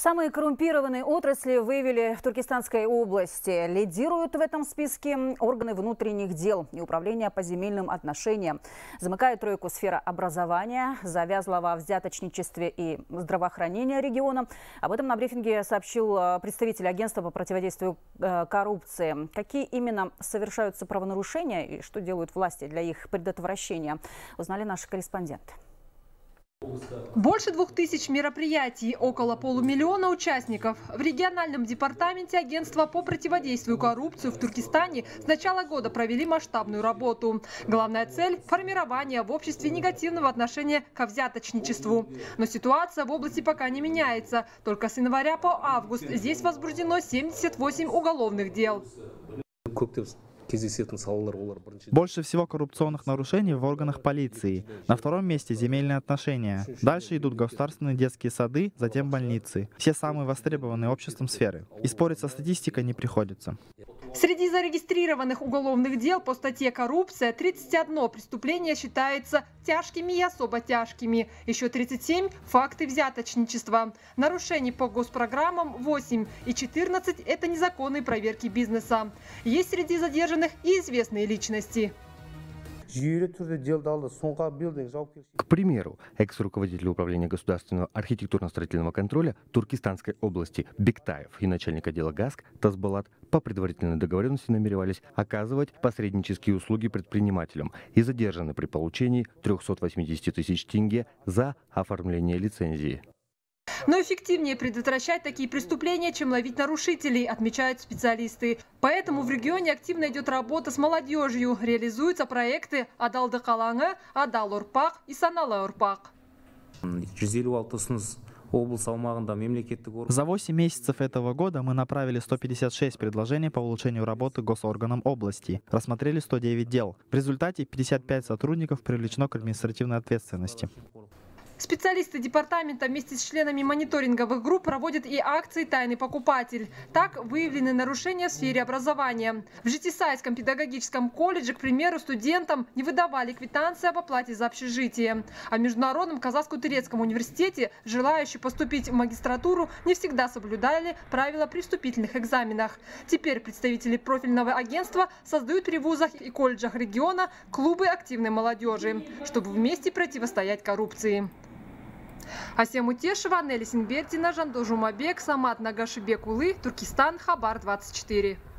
Самые коррумпированные отрасли выявили в Туркестанской области. Лидируют в этом списке органы внутренних дел и управления по земельным отношениям. Замыкает тройку сфера образования, завязла во взяточничестве и здравоохранения региона. Об этом на брифинге сообщил представитель агентства по противодействию коррупции. Какие именно совершаются правонарушения и что делают власти для их предотвращения, узнали наши корреспонденты. Больше 2000 мероприятий, около полумиллиона участников. В региональном департаменте агентства по противодействию коррупции в Туркестане с начала года провели масштабную работу. Главная цель – формирование в обществе негативного отношения к взяточничеству. Но ситуация в области пока не меняется. Только с января по август здесь возбуждено 78 уголовных дел. Больше всего коррупционных нарушений в органах полиции. На втором месте земельные отношения. Дальше идут государственные детские сады, затем больницы. Все самые востребованные обществом сферы. И спорить со статистикой не приходится. Среди зарегистрированных уголовных дел по статье «Коррупция» 31 преступление считается тяжкими и особо тяжкими. Еще 37 – факты взяточничества. Нарушений по госпрограммам 8 и 14 – это незаконные проверки бизнеса. Есть среди задержанных и известные личности. К примеру, экс-руководитель управления государственного архитектурно-строительного контроля Туркестанской области Бектаев и начальник отдела ГАСК Тазбалат по предварительной договоренности намеревались оказывать посреднические услуги предпринимателям и задержаны при получении 380 тысяч тенге за оформление лицензии. Но эффективнее предотвращать такие преступления, чем ловить нарушителей, отмечают специалисты. Поэтому в регионе активно идет работа с молодежью. Реализуются проекты «Адалды Калаңы», «Адал Урпақ» и «Саналы Урпақ». За 8 месяцев этого года мы направили 156 предложений по улучшению работы госорганам области. Рассмотрели 109 дел. В результате 55 сотрудников привлечено к административной ответственности. Специалисты департамента вместе с членами мониторинговых групп проводят и акции «Тайный покупатель». Так выявлены нарушения в сфере образования. В Жетисайском педагогическом колледже, к примеру, студентам не выдавали квитанции об оплате за общежитие. А в Международном Казахско-Турецком университете желающие поступить в магистратуру не всегда соблюдали правила при вступительных экзаменах. Теперь представители профильного агентства создают при вузах и колледжах региона клубы активной молодежи, чтобы вместе противостоять коррупции. Асия Мутешева, Нелли Синбердина, Жандос Жумабек, Самат Нагашибек Улы, Туркестан, Хабар 24.